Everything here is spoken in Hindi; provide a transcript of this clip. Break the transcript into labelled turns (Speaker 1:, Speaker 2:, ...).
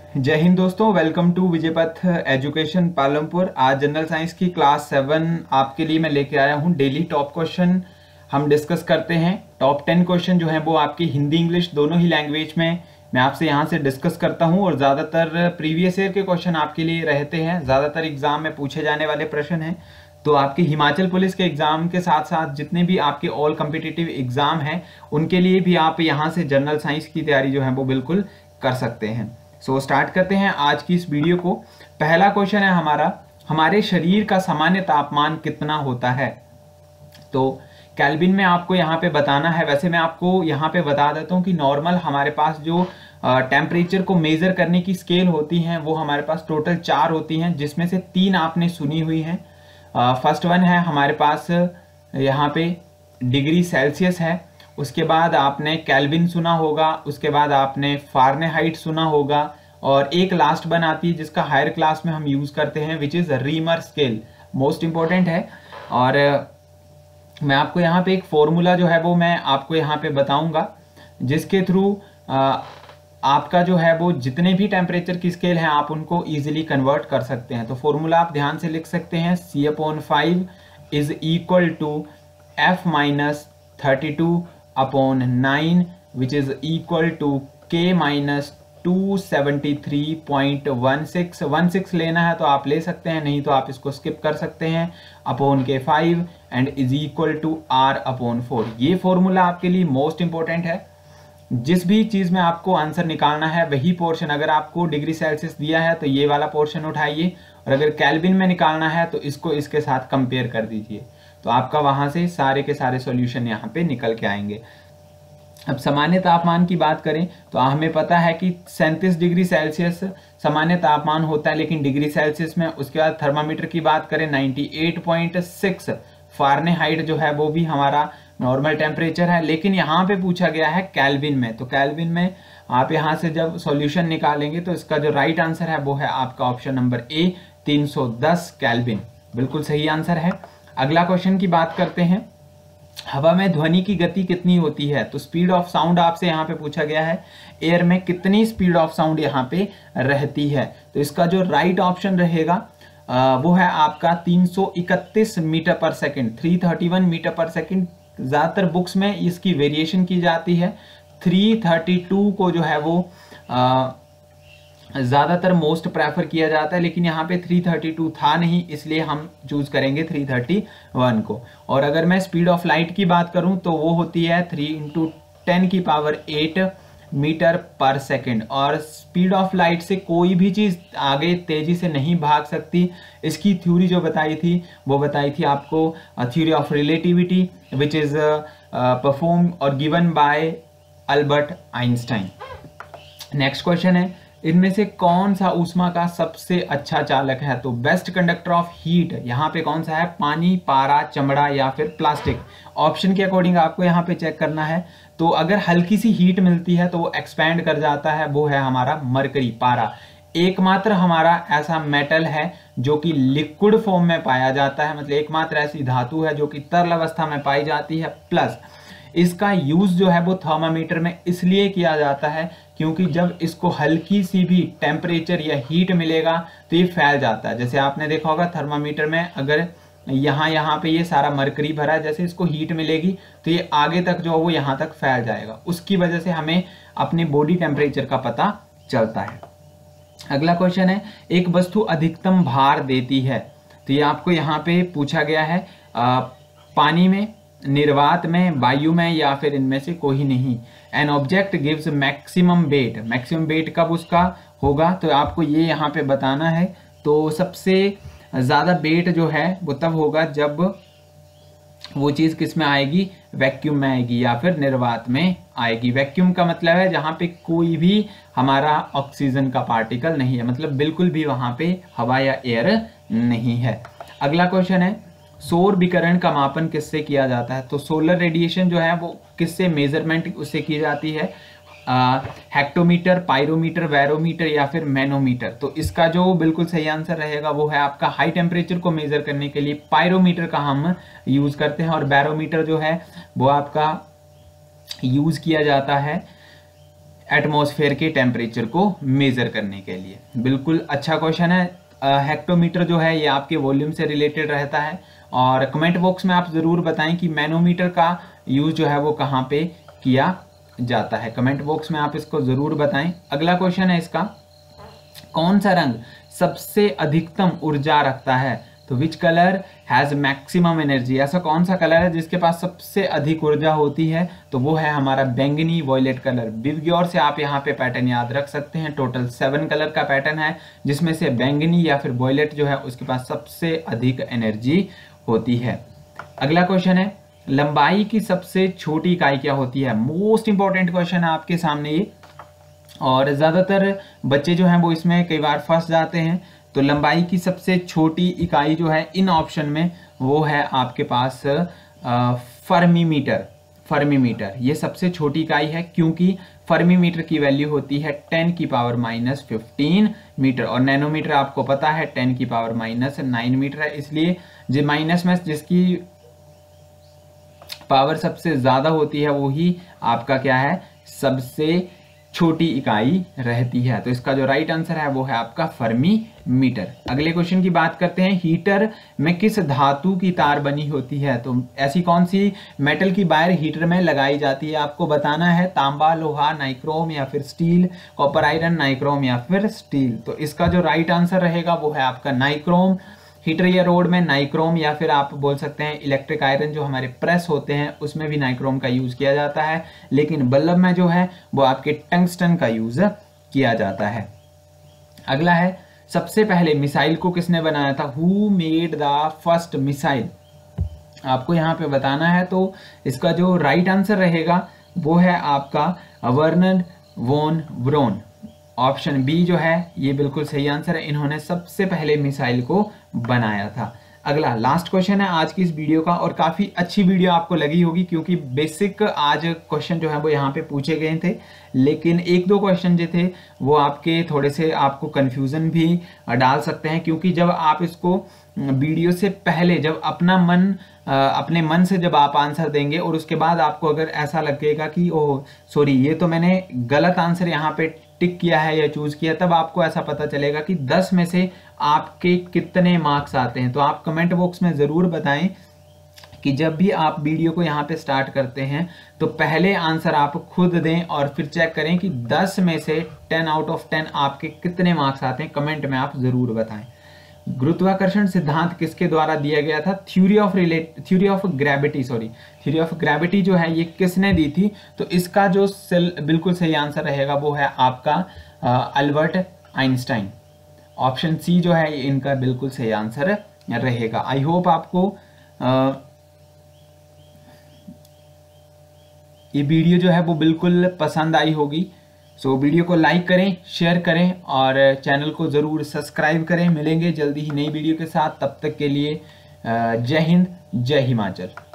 Speaker 1: जय हिंद दोस्तों, welcome to Vijaypath education Palampur. आज जनरल साइंस की क्लास 7 आपके लिए मैं लेके आया हूं। डेली टॉप क्वेश्चन हम डिस्कस करते हैं। टॉप 10 क्वेश्चन जो है वो आपकी हिंदी इंग्लिश दोनों ही लैंग्वेज में मैं आपसे यहां से डिस्कस करता हूं और ज़्यादातर प्रीवियस ईयर के क्वेश्चन आपके लिए रहते हैं। ज़्यादातर एग्जाम में पूछे जाने वाले प्रश्न हैं। तो आपके हिमाचल पुलिस के एग्जाम के साथ साथ जितने भी आपके ऑल कम्पिटिटिव एग्जाम हैं उनके लिए भी आप यहाँ से जनरल साइंस की तैयारी जो है वो बिल्कुल कर सकते हैं। सो स्टार्ट करते हैं आज की इस वीडियो को। पहला क्वेश्चन है हमारा, हमारे शरीर का सामान्य तापमान कितना होता है। तो केल्विन में आपको यहाँ पे बताना है। वैसे मैं आपको यहाँ पे बता देता हूँ कि नॉर्मल हमारे पास जो टेम्परेचर को मेजर करने की स्केल होती हैं वो हमारे पास टोटल 4 होती हैं, जिसमें से 3 आपने सुनी हुई हैं। फर्स्ट वन है हमारे पास यहाँ पे डिग्री सेल्सियस है, उसके बाद आपने केल्विन सुना होगा, उसके बाद आपने फारेनहाइट सुना होगा, और एक लास्ट वन आती है जिसका हायर क्लास में हम यूज करते हैं which is Reaumur scale. Most important है। और मैं आपको यहाँ पे एक फॉर्मूला जो है वो मैं आपको यहाँ पे बताऊंगा जिसके थ्रू आपका जो है वो जितने भी टेम्परेचर की स्केल हैं आप उनको इजीली कन्वर्ट कर सकते हैं। तो फॉर्मूला आप ध्यान से लिख सकते हैं, C/5 is equal to F minus 32/9 which is equal to K minus 273.16 लेना है तो आप ले सकते हैं, नहीं तो आप इसको स्किप कर सकते हैं, upon K5 and is equal to R/4। ये फॉर्मूला आपके लिए मोस्ट इंपॉर्टेंट है। जिस भी चीज में आपको आंसर निकालना है वही पोर्शन, अगर आपको डिग्री सेल्सियस दिया है तो ये वाला पोर्शन उठाइए, और अगर केल्विन में निकालना है तो इसको इसके साथ कंपेयर कर दीजिए, तो आपका वहां से सारे के सारे सॉल्यूशन यहाँ पे निकल के आएंगे। अब सामान्य तापमान की बात करें तो हमें पता है कि 37 डिग्री सेल्सियस सामान्य तापमान होता है, लेकिन डिग्री सेल्सियस में। उसके बाद थर्मामीटर की बात करें 98.6 फारेनहाइट जो है वो भी हमारा नॉर्मल टेम्परेचर है, लेकिन यहाँ पे पूछा गया है केल्विन में। तो केल्विन में आप यहाँ से जब सॉल्यूशन निकालेंगे तो इसका जो राइट आंसर है वो है आपका ऑप्शन नंबर ए, 310 केल्विन। बिल्कुल सही आंसर है। अगला क्वेश्चन की बात करते हैं, हवा में ध्वनि की गति कितनी होती है। तो स्पीड ऑफ साउंड आपसे यहाँ पे पूछा गया है, एयर में कितनी स्पीड ऑफ साउंड यहाँ पे रहती है। तो इसका जो राइट ऑप्शन रहेगा वो है आपका 331 metre per second, 331 metre per second. ज्यादातर बुक्स में इसकी वेरिएशन की जाती है, 332 को जो है वो ज्यादातर मोस्ट प्रेफर किया जाता है, लेकिन यहाँ पे 332 था नहीं, इसलिए हम चूज करेंगे 331 को। और अगर मैं स्पीड ऑफ लाइट की बात करूं तो वो होती है 3 × 10⁸ मीटर पर सेकेंड। और स्पीड ऑफ लाइट से कोई भी चीज आगे तेजी से नहीं भाग सकती। इसकी थ्योरी जो बताई थी वो बताई थी आपको theory of relativity which is perform और given by Albert Einstein. Next question है, इनमें से कौन सा ऊष्मा का सबसे अच्छा चालक है। तो बेस्ट कंडक्टर ऑफ हीट यहाँ पे कौन सा है, पानी, पारा, चमड़ा या फिर प्लास्टिक। ऑप्शन के अकॉर्डिंग आपको यहाँ पे चेक करना है। तो अगर हल्की सी हीट मिलती है तो वो एक्सपैंड कर जाता है, वो है हमारा मरकरी, पारा। एकमात्र हमारा ऐसा मेटल है जो कि लिक्विड फॉर्म में पाया जाता है, मतलब एकमात्र ऐसी धातु है जो कि तरल अवस्था में पाई जाती है। प्लस इसका यूज जो है वो थर्मामीटर में इसलिए किया जाता है क्योंकि जब इसको हल्की सी भी टेम्परेचर या हीट मिलेगा तो ये फैल जाता है। जैसे आपने देखा होगा थर्मामीटर में अगर यहाँ पे ये सारा मरकरी भरा है, जैसे इसको हीट मिलेगी तो ये आगे तक जो है वो यहाँ तक फैल जाएगा। उसकी वजह से हमें अपने बॉडी टेम्परेचर का पता चलता है। अगला क्वेश्चन है, एक वस्तु अधिकतम भार देती है। तो ये आपको यहाँ पे पूछा गया है, पानी में, निर्वात में, वायु में, या फिर इनमें से कोई नहीं। An object gives maximum weight, maximum weight कब उसका होगा तो आपको ये यहाँ पे बताना है। तो सबसे ज्यादा वेट जो है वो तब होगा जब वो चीज किस में आएगी, वैक्यूम में आएगी या फिर निर्वात में आएगी। वैक्यूम का मतलब है जहां पे कोई भी हमारा ऑक्सीजन का पार्टिकल नहीं है, मतलब बिल्कुल भी वहां पे हवा या एयर नहीं है। अगला क्वेश्चन है, सौर विकिरण का मापन किससे किया जाता है। तो सोलर रेडिएशन जो है वो किससे मेजरमेंट उससे की जाती है, हेक्टोमीटर, पायरोमीटर, बैरोमीटर या फिर मैनोमीटर। तो इसका जो बिल्कुल सही आंसर रहेगा वो है आपका हाई टेम्परेचर को मेजर करने के लिए पायरोमीटर का हम यूज करते हैं, और बैरोमीटर जो है वो आपका यूज किया जाता है एटमॉस्फेयर के टेम्परेचर को मेजर करने के लिए। बिल्कुल अच्छा क्वेश्चन है। हेक्टोमीटर जो है ये आपके वॉल्यूम से रिलेटेड रहता है। और कमेंट बॉक्स में आप ज़रूर बताएं कि मैनोमीटर का यूज जो है वो कहाँ पे किया जाता है। कमेंट बॉक्स में आप इसको ज़रूर बताएं। अगला क्वेश्चन है इसका, कौन सा रंग सबसे अधिकतम ऊर्जा रखता है? तो which colour has maximum energy, ऐसा कौन सा कलर है जिसके पास सबसे अधिक ऊर्जा होती है? तो वो है हमारा बैंगनी वॉयलेट कलर। विवग्योर से आप यहाँ पे पैटर्न याद रख सकते हैं। टोटल 7 कलर का पैटर्न है जिसमें से बैंगनी या फिर वॉयलेट जो है उसके पास सबसे अधिक एनर्जी होती है। अगला क्वेश्चन है, लंबाई की सबसे छोटी इकाई क्या होती है? मोस्ट इंपॉर्टेंट क्वेश्चन है आपके सामने ये, और ज़्यादातर बच्चे जो हैं वो इसमें कई बार फंस जाते हैं। तो लंबाई की सबसे छोटी इकाई जो है इन ऑप्शन में वो है आपके पास फर्मीमीटर। फर्मीमीटर ये सबसे छोटी इकाई है क्योंकि फर्मीमीटर की वैल्यू होती है 10⁻⁻15 मीटर, और नैनोमीटर आपको पता है 10⁻⁹ मीटर है। इसलिए जो माइनस में जिसकी पावर सबसे ज़्यादा होती है वही आपका क्या है, सबसे छोटी इकाई रहती है। तो इसका जो राइट आंसर है वो है आपका फर्मी मीटर। अगले क्वेश्चन की बात करते हैं, हीटर में किस धातु की तार बनी होती है? तो ऐसी कौन सी मेटल की वायर हीटर में लगाई जाती है? आपको बताना है तांबा, लोहा, नाइक्रोम या फिर स्टील, कॉपर, आयरन, नाइक्रोम या फिर स्टील। तो इसका जो राइट आंसर रहेगा वो है आपका नाइक्रोम। हीटर या रोड में नाइक्रोम या फिर आप बोल सकते हैं इलेक्ट्रिक आयरन जो हमारे प्रेस होते हैं उसमें भी नाइक्रोम का यूज किया जाता है, लेकिन बल्ब में जो है वो आपके टंगस्टन का यूज किया जाता है। अगला है, सबसे पहले मिसाइल को किसने बनाया था? Who made the first missile? आपको यहाँ पे बताना है। तो इसका जो राइट आंसर रहेगा वो है आपका Wernher von Braun. Option B जो है ये बिल्कुल सही आंसर है। इन्होंने सबसे पहले मिसाइल को बनाया था। अगला लास्ट क्वेश्चन है आज की इस वीडियो का, और काफ़ी अच्छी वीडियो आपको लगी होगी क्योंकि बेसिक आज क्वेश्चन जो है वो यहाँ पे पूछे गए थे, लेकिन एक दो क्वेश्चन जो थे वो आपके थोड़े से आपको कन्फ्यूज़न भी डाल सकते हैं, क्योंकि जब आप इसको वीडियो से पहले जब अपने मन से जब आप आंसर देंगे और उसके बाद आपको अगर ऐसा लगेगा कि ओह सॉरी ये तो मैंने गलत आंसर यहाँ पे टिक किया है या चूज किया, तब आपको ऐसा पता चलेगा कि 10 में से आपके कितने मार्क्स आते हैं। तो आप कमेंट बॉक्स में ज़रूर बताएं कि जब भी आप वीडियो को यहाँ पे स्टार्ट करते हैं तो पहले आंसर आप खुद दें और फिर चेक करें कि 10 में से 10 आउट ऑफ 10 आपके कितने मार्क्स आते हैं। कमेंट में आप ज़रूर बताएं। गुरुत्वाकर्षण सिद्धांत किसके द्वारा दिया गया था? थ्योरी ऑफ ग्रेविटी जो है ये किसने दी थी? तो इसका जो बिल्कुल सही आंसर रहेगा वो है आपका अल्बर्ट आइंस्टाइन। ऑप्शन सी जो है इनका बिल्कुल सही आंसर रहेगा। आई होप आपको ये वीडियो जो है वो बिल्कुल पसंद आई होगी। सो वीडियो को लाइक करें, शेयर करें और चैनल को ज़रूर सब्सक्राइब करें। मिलेंगे जल्दी ही नई वीडियो के साथ, तब तक के लिए जय हिंद, जय हिमाचल।